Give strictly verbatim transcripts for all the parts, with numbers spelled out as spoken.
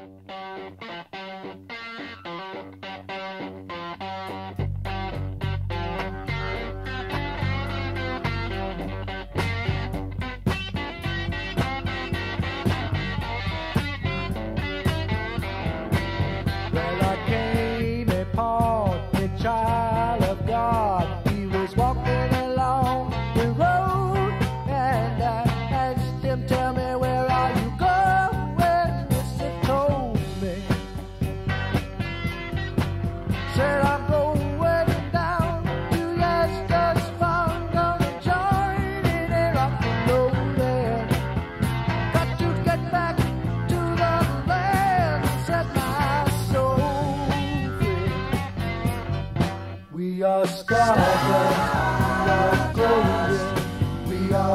We are stardust, we are golden, we are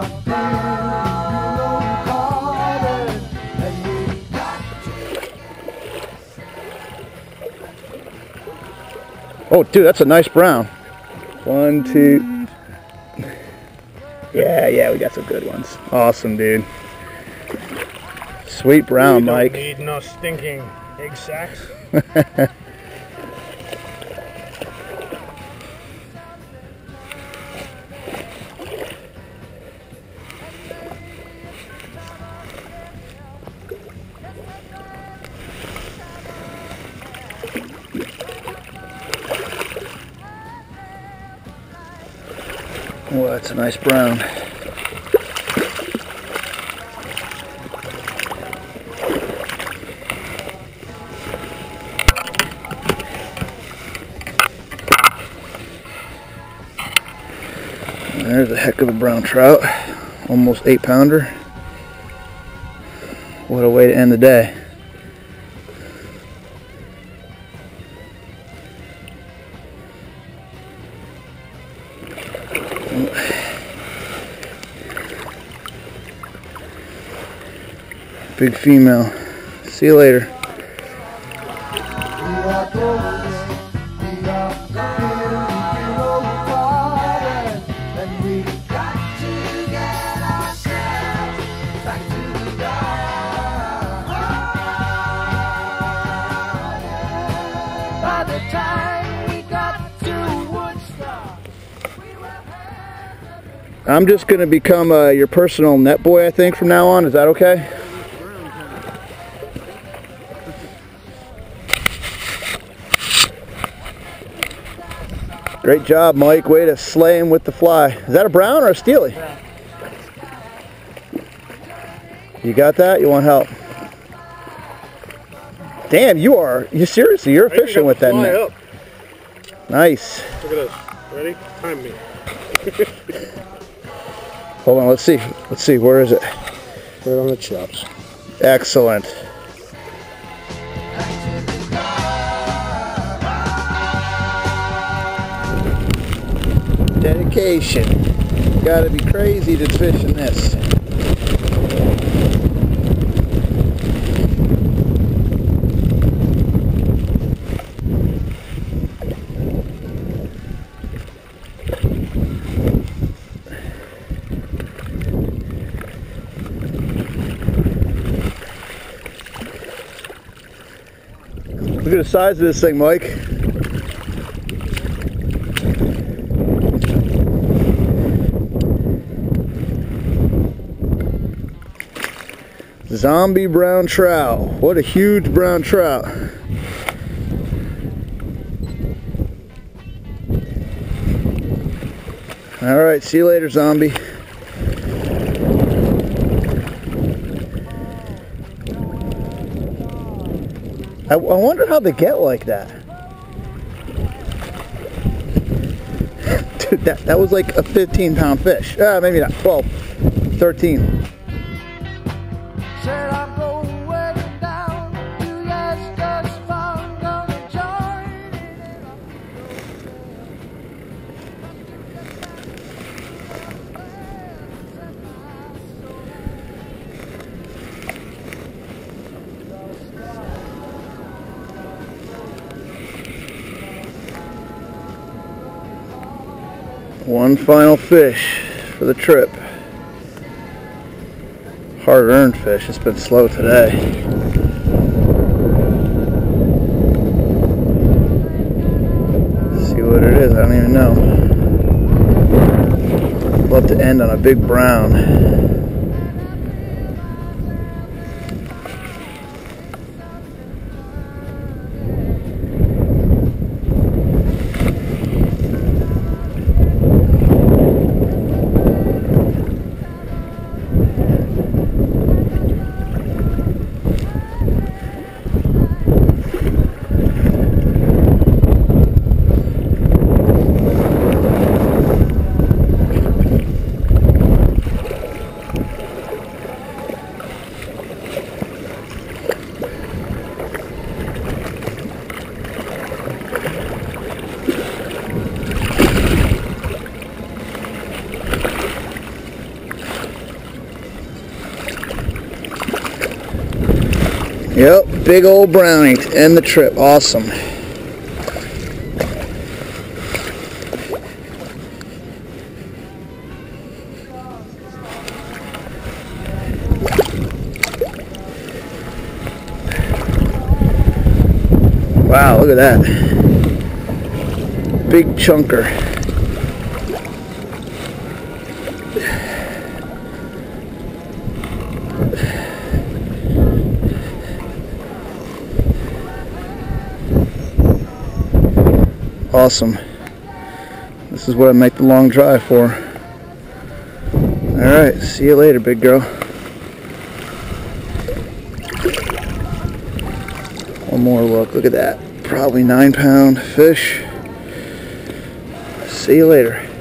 blue-colored, and we got to. Oh, dude, that's a nice brown. One, two. Yeah, yeah, we got some good ones. Awesome, dude. Sweet brown, we don't Mike. Need no stinking egg sacks. Oh, that's a nice brown. There's a heck of a brown trout. Almost eight pounder. What a way to end the day. Big female. See you later. I'm just going to become uh, your personal net boy, I think, from now on. Is that okay? Great job, Mike. Way to slay him with the fly. Is that a brown or a steely? Yeah. You got that? You want help? Damn, you are. You seriously? You're efficient with that net. Up. Nice. Look at this. Ready? Time me. Hold on. Let's see. Let's see. Where is it? Right on the chops. Excellent. Dedication. Gotta be crazy to fish in this. Look at the size of this thing, Mike. Zombie brown trout. What a huge brown trout. All right, see you later, zombie. I, I wonder how they get like that. Dude, that, that was like a fifteen pound fish. Uh, maybe not, twelve, thirteen. One final fish for the trip. Hard-earned fish. It's been slow today. even know. Love to end on a big brown. Yep, big old brownie to end the trip. Awesome. Wow, look at that. Big chunker. Awesome. This is what I make the long drive for. Alright, see you later, big girl. One more look. Look at that. Probably nine pound fish. See you later.